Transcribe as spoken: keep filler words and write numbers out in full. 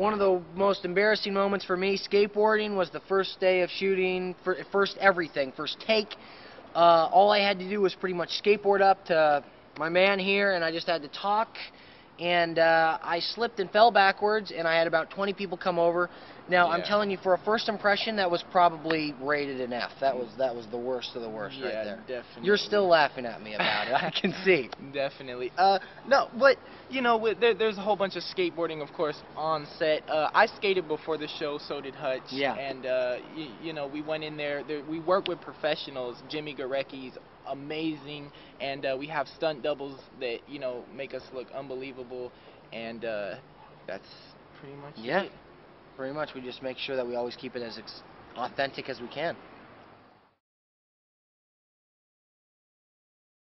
one of the most embarrassing moments for me, skateboarding, was the first day of shooting, first everything, first take. Uh, all I had to do was pretty much skateboard up to my man here, and I just had to talk. And uh, I slipped and fell backwards, and I had about twenty people come over. Now, yeah. I'm telling you, for a first impression, that was probably rated an F. That was that was the worst of the worst yeah, right there. Definitely. You're still laughing at me about it, I can see. Definitely. Uh, no, but, you know, with, there, there's a whole bunch of skateboarding, of course, on set. Uh, I skated before the show, so did Hutch. Yeah. And, uh, you, you know, we went in there, there we work with professionals. Jimmy Garecki's amazing, and uh, we have stunt doubles that, you know, make us look unbelievable, and uh, that's pretty much yeah. it. Pretty much, we just make sure that we always keep it as ex authentic as we can.